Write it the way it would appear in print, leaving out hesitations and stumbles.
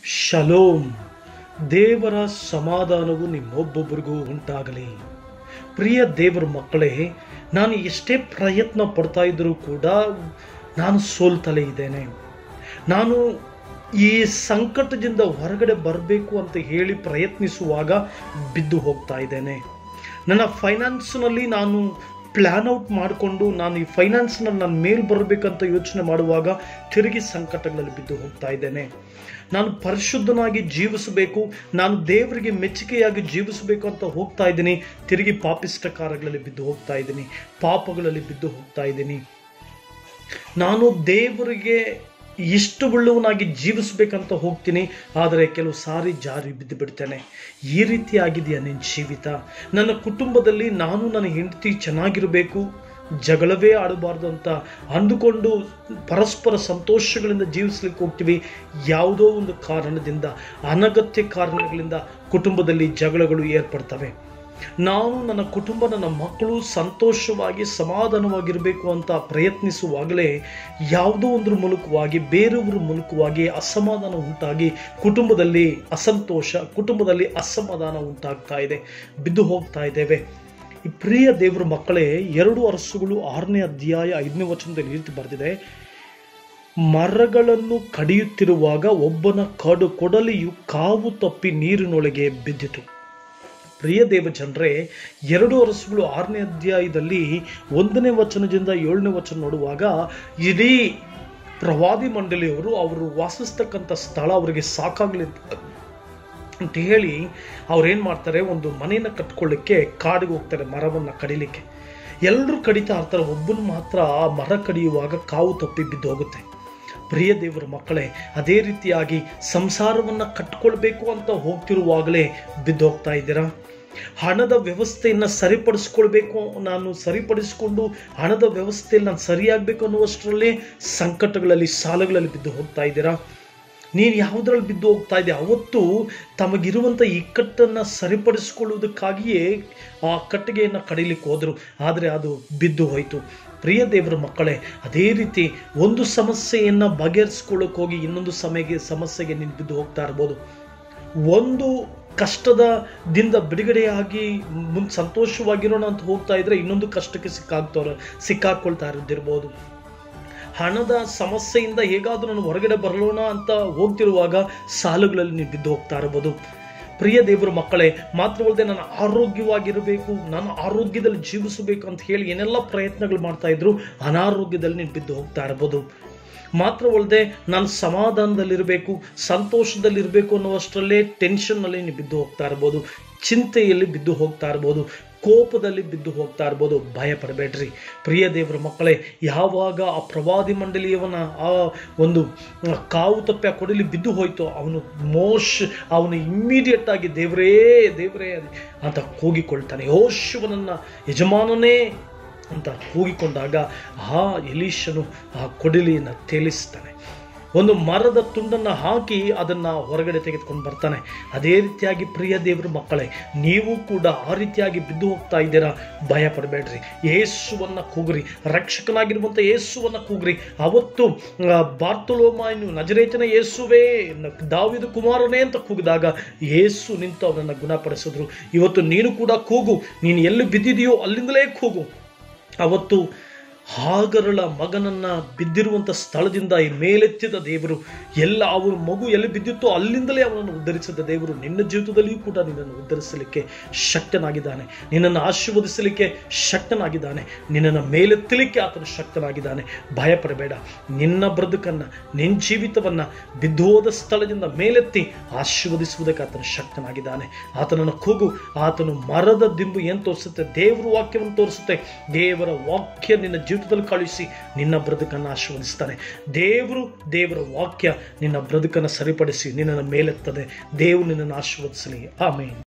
Shalom. ದೇವರ ಸಮಾಧಾನವು ನಿಮ್ಮೊಬ್ಬೊಬ್ಬರಿಗೂ ಉಂಟಾಗಲಿ. ಪ್ರಿಯ ದೇವರ ಮಕ್ಕಳೇ, ನಾನು ಎಷ್ಟೇ ಪ್ರಯತ್ನ ಪಡ್ತಾ ಇದ್ರೂ ಕೂಡ ನಾನು ಸೋಲ್ತಲೇ ಇದ್ದೇನೆ. ನಾನು ಈ ಸಂಕಟದಿಂದ ಹೊರಗಡೆ ಬರಬೇಕು ಅಂತ ಹೇಳಿ ಪ್ರಯತ್ನಿಸುವಾಗ ಬಿದ್ದು ಹೋಗ್ತಾ ಇದ್ದೇನೆ. ನನ್ನ ಫೈನಾನ್ಸ್ನಲ್ಲಿ ನಾನು ಪ್ಲ್ಯಾನ್ ಔಟ್ ಮಾಡಿಕೊಂಡು ನಾನು ಈ ಫೈನಾನ್ಸ್ನಲ್ಲಿ ನಾನು ಮೇಲೆ ಬರಬೇಕಂತ ಯೋಚನೆ ಮಾಡುವಾಗ ತಿರುಗಿ ಸಂಕಟಗಳಲ್ಲಿ ಬಿದ್ದು ಹೋಗ್ತಾ ಇದ್ದೇನೆ. ನಾನು ಪರಿಶುದ್ಧನಾಗಿ ಜೀವಿಸಬೇಕು, ನಾನು ದೇವರಿಗೆ ಮೆಚ್ಚುಗೆಯಾಗಿ ಜೀವಿಸಬೇಕು ಅಂತ ಹೋಗ್ತಾ ಇದ್ದೀನಿ, ತಿರುಗಿ ಪಾಪಿಷ್ಟ ಕಾರ್ಯಗಳಲ್ಲಿ ಬಿದ್ದು ಹೋಗ್ತಾ ಇದ್ದೀನಿ, ಪಾಪಗಳಲ್ಲಿ ಬಿದ್ದು ಹೋಗ್ತಾ ಇದ್ದೀನಿ. ನಾನು ದೇವರಿಗೆ ಇಷ್ಟವುಳ್ಳವನಾಗಿ ಜೀವಿಸಬೇಕಂತ ಹೋಗ್ತೀನಿ, ಆದರೆ ಕೆಲವು ಸಾರಿ ಜಾರಿ ಬಿದ್ದು ಬಿಡ್ತೇನೆ. ಈ ರೀತಿ ಆಗಿದೆಯಾ ನಿನ್ನ ಜೀವಿತ? ನನ್ನ ಕುಟುಂಬದಲ್ಲಿ ನಾನು ನನ್ನ ಹೆಂಡತಿ ಚೆನ್ನಾಗಿರಬೇಕು, ಜಗಳವೇ ಆಡಬಾರ್ದು ಅಂತ ಅಂದುಕೊಂಡು ಪರಸ್ಪರ ಸಂತೋಷಗಳಿಂದ ಜೀವಿಸ್ಲಿಕ್ಕೆ ಹೋಗ್ತೀವಿ. ಯಾವುದೋ ಒಂದು ಕಾರಣದಿಂದ, ಅನಗತ್ಯ ಕಾರಣಗಳಿಂದ ಕುಟುಂಬದಲ್ಲಿ ಜಗಳಗಳು ಏರ್ಪಡ್ತವೆ. ನಾನು ನನ್ನ ಕುಟುಂಬ, ನನ್ನ ಮಕ್ಕಳು ಸಂತೋಷವಾಗಿ ಸಮಾಧಾನವಾಗಿರಬೇಕು ಅಂತ ಪ್ರಯತ್ನಿಸುವಾಗಲೇ ಯಾವುದೋ ಒಂದ್ರ ಮೂಲಕವಾಗಿ, ಬೇರೆಯವ್ರ ಮೂಲಕವಾಗಿ ಅಸಮಾಧಾನ ಉಂಟಾಗಿ ಕುಟುಂಬದಲ್ಲಿ ಅಸಂತೋಷ, ಕುಟುಂಬದಲ್ಲಿ ಅಸಮಾಧಾನ ಉಂಟಾಗ್ತಾ ಇದೆ, ಬಿದ್ದು ಹೋಗ್ತಾ ಇದ್ದೇವೆ. ಈ ಪ್ರಿಯ ದೇವರ ಮಕ್ಕಳೇ, 2 ಅರಸುಗಳು 6ನೇ ಅಧ್ಯಾಯ 5ನೇ ವಚನದಲ್ಲಿ ರೀತಿ ಬರೆದಿದೆ, ಮರಗಳನ್ನು ಕಡಿಯುತ್ತಿರುವಾಗ ಒಬ್ಬನ ಕೊಡಲಿಯು ಕಾವು ತಪ್ಪಿ ನೀರಿನೊಳಗೆ ಬಿದ್ದಿತು. ಪ್ರಿಯ ದೇವ ಜನರೇ, 2 ಅರಸುಗಳು 6ನೇ ಅಧ್ಯಾಯದಲ್ಲಿ 1ನೇ ವಚನದಿಂದ 7ನೇ ವಚನ ನೋಡುವಾಗ ಇಡೀ ಪ್ರವಾದಿ ಮಂಡಳಿಯವರು ಅವರು ವಾಸಿಸ್ತಕ್ಕಂಥ ಸ್ಥಳ ಅವರಿಗೆ ಸಾಕಾಗಲಿ ಅಂತ ಹೇಳಿ ಅವ್ರೇನು ಮಾಡ್ತಾರೆ, ಒಂದು ಮನೆಯನ್ನು ಕಟ್ಕೊಳ್ಳಿಕ್ಕೆ ಕಾಡಿಗೆ ಹೋಗ್ತಾರೆ, ಮರವನ್ನು ಕಡಿಲಿಕ್ಕೆ. ಎಲ್ಲರೂ ಕಡಿತಾ ಇರ್ತಾರೆ, ಒಬ್ಬನು ಮಾತ್ರ ಆ ಮರ ಕಡಿಯುವಾಗ ಕಾವು ತಪ್ಪಿ ಬಿದ್ದು ಹೋಗುತ್ತೆ. ಪ್ರಿಯ ದೇವರ ಮಕ್ಕಳೇ, ಅದೇ ರೀತಿಯಾಗಿ ಸಂಸಾರವನ್ನು ಕಟ್ಕೊಳ್ಬೇಕು ಅಂತ ಹೋಗ್ತಿರುವಾಗಲೇ ಬಿದ್ದು ಹೋಗ್ತಾ ಇದ್ದೀರಾ? ಹಣದ ವ್ಯವಸ್ಥೆಯನ್ನು ಸರಿಪಡಿಸ್ಕೊಳ್ಬೇಕು, ನಾನು ಸರಿಪಡಿಸಿಕೊಂಡು ಹಣದ ವ್ಯವಸ್ಥೆಯಲ್ಲಿ ನಾನು ಸರಿಯಾಗಬೇಕು ಅನ್ನುವಷ್ಟರಲ್ಲೇ ಸಂಕಟಗಳಲ್ಲಿ, ಸಾಲಗಳಲ್ಲಿ ಬಿದ್ದು ಹೋಗ್ತಾ ಇದ್ದೀರಾ? ನೀನು ಯಾವುದ್ರಲ್ಲಿ ಬಿದ್ದು ಹೋಗ್ತಾ ಇದೆಯಾ? ಅವತ್ತು ತಮಗಿರುವಂಥ ಇಕ್ಕಟ್ಟನ್ನು ಸರಿಪಡಿಸ್ಕೊಳ್ಳುವುದಕ್ಕಾಗಿಯೇ ಆ ಕಟ್ಟಿಗೆಯನ್ನು ಕಡಿಲಿಕ್ಕೆ ಹೋದರು, ಆದರೆ ಅದು ಬಿದ್ದು ಹೋಯಿತು. ಪ್ರಿಯ ದೇವರ ಮಕ್ಕಳೇ, ಅದೇ ರೀತಿ ಒಂದು ಸಮಸ್ಯೆಯನ್ನು ಬಗೆಹರಿಸ್ಕೊಳ್ಳೋಕೆ ಹೋಗಿ ಇನ್ನೊಂದು ಸಮಸ್ಯೆಗೆ ನೀನು ಬಿದ್ದು ಹೋಗ್ತಾ ಇರ್ಬೋದು. ಒಂದು ಕಷ್ಟದಿಂದ ಬಿಡುಗಡೆಯಾಗಿ ಸಂತೋಷವಾಗಿರೋಣ ಅಂತ ಹೋಗ್ತಾ ಇದ್ರೆ ಇನ್ನೊಂದು ಕಷ್ಟಕ್ಕೆ ಸಿಕ್ಕಾಕೊಳ್ತಾ ಇರೋದಿರ್ಬೋದು. ಹಣದ ಸಮಸ್ಯೆಯಿಂದ ಹೇಗಾದರೂ ನಾನು ಹೊರಗಡೆ ಬರಲೋಣ ಅಂತ ಹೋಗ್ತಿರುವಾಗ ಸಾಲುಗಳಲ್ಲಿ ನೀವು ಬಿದ್ದು ಹೋಗ್ತಾ ಇರ್ಬೋದು. ಪ್ರಿಯ ದೇವರ ಮಕ್ಕಳೇ, ಮಾತ್ರವಲ್ಲದೆ ನಾನು ಆರೋಗ್ಯವಾಗಿರಬೇಕು, ನಾನು ಆರೋಗ್ಯದಲ್ಲಿ ಜೀವಿಸಬೇಕು ಅಂತ ಹೇಳಿ ಏನೆಲ್ಲ ಪ್ರಯತ್ನಗಳು ಮಾಡ್ತಾ ಇದ್ರು, ಅನಾರೋಗ್ಯದಲ್ಲಿ ನೀನು ಬಿದ್ದು ಹೋಗ್ತಾ ಇರ್ಬೋದು. ಮಾತ್ರವಲ್ಲದೆ ನಾನು ಸಮಾಧಾನದಲ್ಲಿರಬೇಕು, ಸಂತೋಷದಲ್ಲಿರಬೇಕು ಅನ್ನುವಷ್ಟರಲ್ಲೇ ಟೆನ್ಷನ್ನಲ್ಲಿ ನೀವು ಬಿದ್ದು ಹೋಗ್ತಾ ಇರ್ಬೋದು, ಚಿಂತೆಯಲ್ಲಿ ಬಿದ್ದು ಹೋಗ್ತಾ ಇರ್ಬೋದು, ಕೋಪದಲ್ಲಿ ಬಿದ್ದು ಹೋಗ್ತಾ ಇರ್ಬೋದು. ಭಯ ಪಡಬೇಡ್ರಿ ಪ್ರಿಯ ದೇವರ ಮಕ್ಕಳೇ. ಯಾವಾಗ ಆ ಪ್ರವಾದಿ ಮಂಡಳಿಯವನ ಆ ಒಂದು ಕಾವು ತಪ್ಪಿ ಆ ಕೊಡಲಿ ಬಿದ್ದು ಹೋಯ್ತು, ಅವನು ಇಮ್ಮಿಡಿಯೇಟ್ ಆಗಿ ದೇವರೇ ದೇವರೇ ಅಂತ ಕೂಗಿಕೊಳ್ತಾನೆ. ಯೆಹೋಶುವನನ್ನ ಯಜಮಾನನೇ ಅಂತ ಕೂಗಿಕೊಂಡಾಗ ಆ ಎಲೀಷನು ಆ ಕೊಡಲಿಯನ್ನು ತೇಲಿಸ್ತಾನೆ. ಒಂದು ಮರದ ತುಂಡನ್ನು ಹಾಕಿ ಅದನ್ನು ಹೊರಗಡೆ ತೆಗೆದುಕೊಂಡು ಬರ್ತಾನೆ. ಅದೇ ರೀತಿಯಾಗಿ ಪ್ರಿಯ ದೇವರ ಮಕ್ಕಳೇ, ನೀವು ಕೂಡ ಆ ರೀತಿಯಾಗಿ ಬಿದ್ದು ಹೋಗ್ತಾ ಇದ್ದೀರಾ? ಭಯ ಪಡಬೇಡ್ರಿ, ಯೇಸುವನ್ನು ಕೂಗ್ರಿ, ರಕ್ಷಕನಾಗಿರುವಂಥ ಯೇಸುವನ್ನು ಕೂಗ್ರಿ. ಅವತ್ತು ಬಾರ್ತೊಲೋಮಾಯನು ನಜರೇತಿನ ಯೇಸುವೇ, ದಾವೀದ ಕುಮಾರನೇ ಅಂತ ಕೂಗಿದಾಗ ಯೇಸು ನಿಂತು ಅವನನ್ನು ಗುಣಪಡಿಸಿದ್ರು. ಇವತ್ತು ನೀನು ಕೂಡ ಕೂಗು, ನೀನು ಎಲ್ಲಿ ಬಿದ್ದಿದೆಯೋ ಅಲ್ಲಿಂದಲೇ ಕೂಗು. ಅವತ್ತು ಹಾಗರಳ ಮಗನನ್ನ ಬಿದ್ದಿರುವಂಥ ಸ್ಥಳದಿಂದ ಮೇಲೆತ್ತಿದ ದೇವರು, ಅವನ ಮಗು ಎಲ್ಲಿ ಬಿದ್ದಿತ್ತೋ ಅಲ್ಲಿಂದಲೇ ಅವನನ್ನು ಉದ್ಧರಿಸಿದ ದೇವರು ನಿನ್ನ ಜೀವಿತದಲ್ಲಿಯೂ ಕೂಡ ನಿನ್ನನ್ನು ಉದ್ಧರಿಸಲಿಕ್ಕೆ ಶಕ್ತನಾಗಿದ್ದಾನೆ, ನಿನ್ನನ್ನು ಆಶೀರ್ವದಿಸಲಿಕ್ಕೆ ಶಕ್ತನಾಗಿದ್ದಾನೆ, ನಿನ್ನನ್ನು ಮೇಲೆತ್ತಲಿಕ್ಕೆ ಆತನು ಶಕ್ತನಾಗಿದ್ದಾನೆ. ಭಯ ಪಡಬೇಡ. ನಿನ್ನ ಬದುಕನ್ನು, ನಿನ್ನ ಜೀವಿತವನ್ನು ಬಿದ್ದೋದ ಸ್ಥಳದಿಂದ ಮೇಲೆತ್ತಿ ಆಶೀರ್ವದಿಸುವುದಕ್ಕೆ ಆತನು ಶಕ್ತನಾಗಿದ್ದಾನೆ. ಆತನನ್ನು ಕೂಗು. ಆತನು ಮರದ ದಿಂಬು ಏನು ತೋರಿಸುತ್ತೆ? ದೇವರ ವಾಕ್ಯವನ್ನು ತೋರಿಸುತ್ತೆ. ದೇವರ ವಾಕ್ಯ ನಿನ್ನ ಜೀವಿತದಲ್ಲಿ ಕಳುಹಿಸಿ ನಿನ್ನ ಬ್ರದುಕನ್ನು ಆಶೀರ್ವದಿಸ್ತಾನೆ. ದೇವರ ವಾಕ್ಯ ನಿನ್ನ ಬ್ರದುಕನ್ನು ಸರಿಪಡಿಸಿ ನಿನ್ನನ್ನು ಮೇಲೆತ್ತದೆ. ದೇವರು ನಿನ್ನನ್ನು ಆಶೀರ್ವದಿಸಲಿ. ಆಮೆನ್.